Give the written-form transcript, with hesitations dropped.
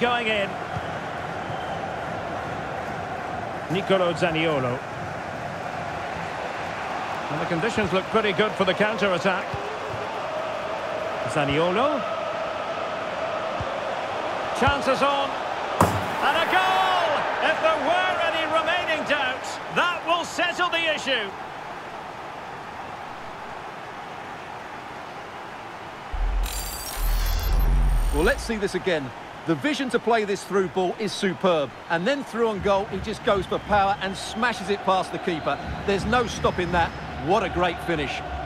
going in. Nicolo Zaniolo. And the conditions look pretty good for the counter-attack. Zaniolo. Chances on. And a goal! If there were any remaining doubts, that will settle the issue. Well, let's see this again. The vision to play this through ball is superb. And then through on goal, he just goes for power and smashes it past the keeper. There's no stopping that. What a great finish.